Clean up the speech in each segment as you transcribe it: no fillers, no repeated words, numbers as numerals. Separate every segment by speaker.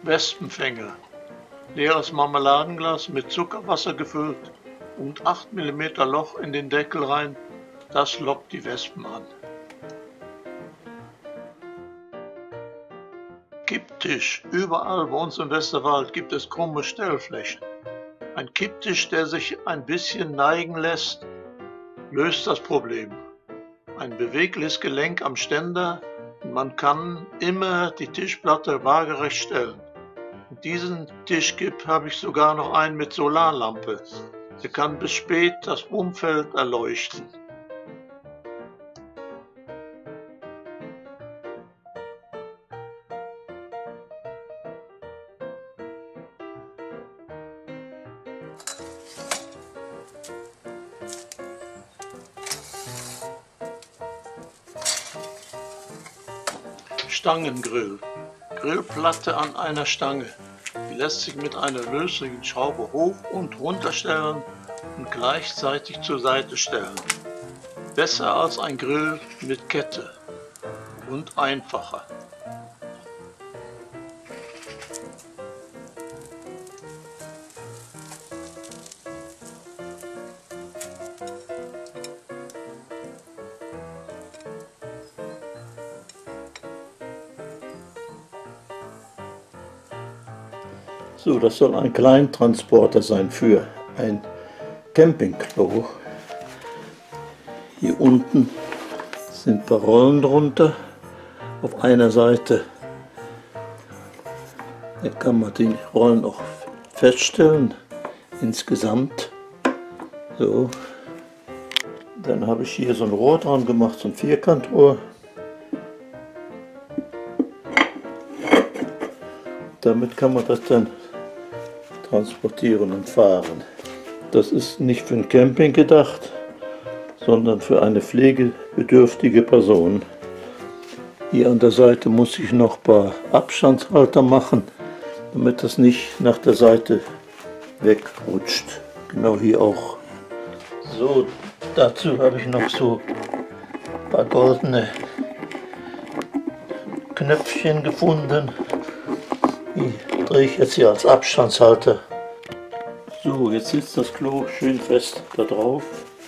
Speaker 1: Wespenfänger. Leeres Marmeladenglas mit Zuckerwasser gefüllt und 8 mm Loch in den Deckel rein, das lockt die Wespen an. Kipptisch. Überall bei uns im Westerwald gibt es krumme Stellflächen. Ein Kipptisch, der sich ein bisschen neigen lässt, löst das Problem. Ein bewegliches Gelenk am Ständer und man kann immer die Tischplatte waagerecht stellen. Und diesen Tischkipp habe ich sogar noch einen mit Solarlampe. Der kann bis spät das Umfeld erleuchten. Stangengrill. Grillplatte an einer Stange. Die lässt sich mit einer löslichen Schraube hoch und runter stellen und gleichzeitig zur Seite stellen. Besser als ein Grill mit Kette und einfacher.
Speaker 2: So, das soll ein Kleintransporter sein für ein Campingklo. Hier unten sind ein paar Rollen drunter. Auf einer Seite kann man die Rollen auch feststellen, insgesamt. So. Dann habe ich hier so ein Rohr dran gemacht, so ein Vierkantrohr. Damit kann man das dann transportieren und fahren. Das ist nicht für ein Camping gedacht, sondern für eine pflegebedürftige Person. Hier an der Seite muss ich noch ein paar Abstandshalter machen, damit das nicht nach der Seite wegrutscht. Genau hier auch. So, dazu habe ich noch so ein paar goldene Knöpfchen gefunden. Die drehe ich jetzt hier als Abstandshalter. So, jetzt sitzt das Klo schön fest da drauf.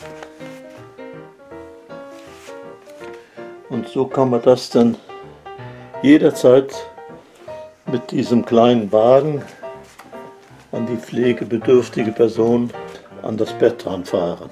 Speaker 2: Und so kann man das dann jederzeit mit diesem kleinen Wagen an die pflegebedürftige Person an das Bett ranfahren.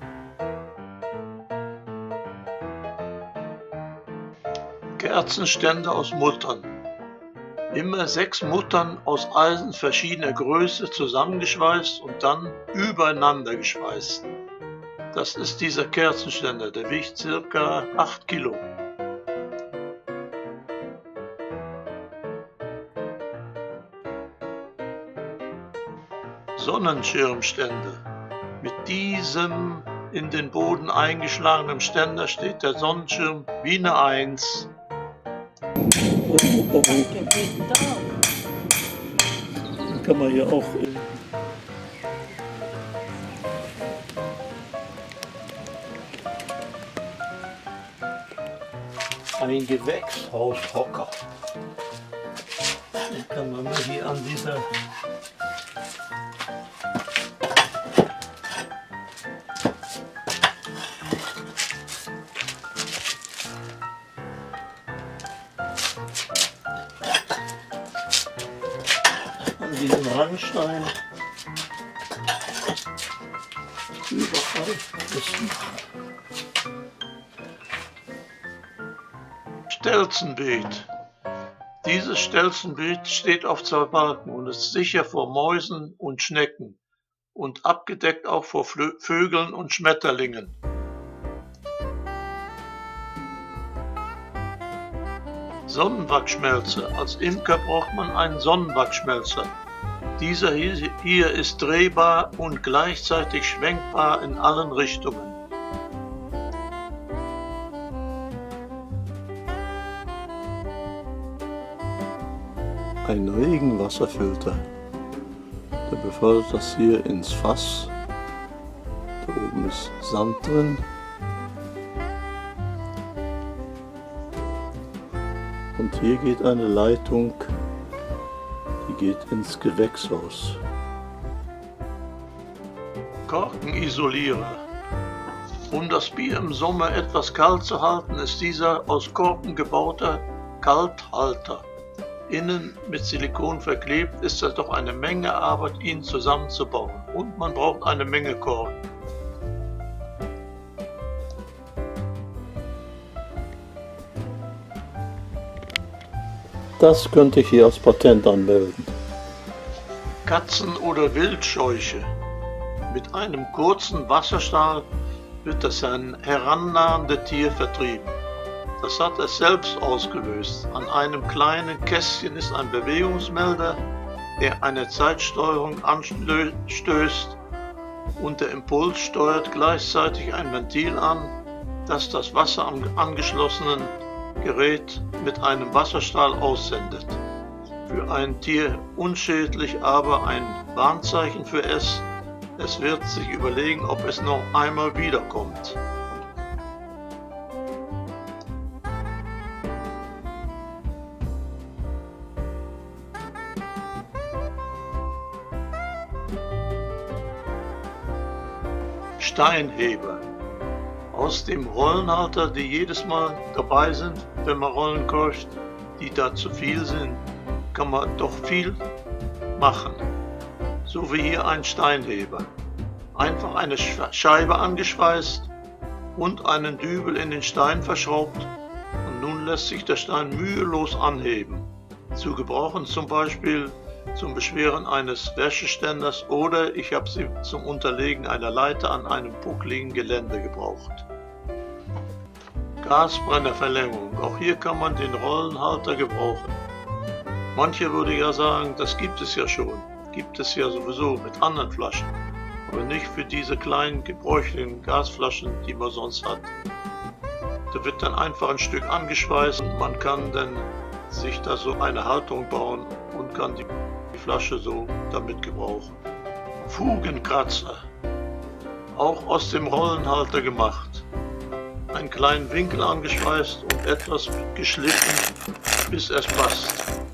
Speaker 1: Kerzenständer aus Muttern. Immer 6 Muttern aus Eisen verschiedener Größe zusammengeschweißt und dann übereinander geschweißt. Das ist dieser Kerzenständer, der wiegt ca. 8 Kilo. Sonnenschirmständer. Mit diesem in den Boden eingeschlagenen Ständer steht der Sonnenschirm wie eine 1.
Speaker 2: Dann kann man hier auch ein Gewächshaushocker. Den kann man mal hier an dieser diesen Randstein überall festmachen.
Speaker 1: Stelzenbeet. Dieses Stelzenbeet steht auf 2 Balken und ist sicher vor Mäusen und Schnecken und abgedeckt auch vor Vögeln und Schmetterlingen. Sonnenwachsschmelze. Als Imker braucht man einen Sonnenwachsschmelzer. Dieser hier ist drehbar und gleichzeitig schwenkbar in allen Richtungen.
Speaker 2: Ein Regenwasserfilter. Der befördert das hier ins Fass. Da oben ist Sand drin. Und hier geht eine Leitung Die geht ins Gewächshaus.
Speaker 1: Korkenisoliere. Um das Bier im Sommer etwas kalt zu halten, ist dieser aus Korken gebaute Kalthalter innen mit Silikon verklebt, ist es doch eine Menge Arbeit, ihn zusammenzubauen. Und man braucht eine Menge Korken.
Speaker 2: Das könnte ich hier als Patent anmelden.
Speaker 1: Katzen- oder Wildscheuche. Mit einem kurzen Wasserstrahl wird das herannahende Tier vertrieben. Das hat es selbst ausgelöst. An einem kleinen Kästchen ist ein Bewegungsmelder, der eine Zeitsteuerung anstößt, und der Impuls steuert gleichzeitig ein Ventil an, das das Wasser am angeschlossenen Gerät mit einem Wasserstrahl aussendet. Für ein Tier unschädlich, aber ein Warnzeichen für es. Es wird sich überlegen, ob es noch einmal wiederkommt. Steinheber. Aus dem Rollenhalter, die jedes Mal dabei sind, wenn man Rollen kocht, die da zu viel sind, kann man doch viel machen. So wie hier ein Steinheber. Einfach eine Scheibe angeschweißt und einen Dübel in den Stein verschraubt und nun lässt sich der Stein mühelos anheben. Zu gebrauchen zum Beispiel zum Beschweren eines Wäscheständers oder ich habe sie zum Unterlegen einer Leiter an einem buckligen Gelände gebraucht. Gasbrennerverlängerung. Auch hier kann man den Rollenhalter gebrauchen. Manche würde ja sagen, das gibt es ja schon. Gibt es ja sowieso mit anderen Flaschen, aber nicht für diese kleinen gebräuchlichen Gasflaschen, die man sonst hat. Da wird dann einfach ein Stück angeschweißt und man kann dann sich da so eine Halterung bauen und kann die Flasche so damit gebrauchen. Fugenkratzer. Auch aus dem Rollenhalter gemacht. Einen kleinen Winkel angeschweißt und etwas geschliffen, bis es passt.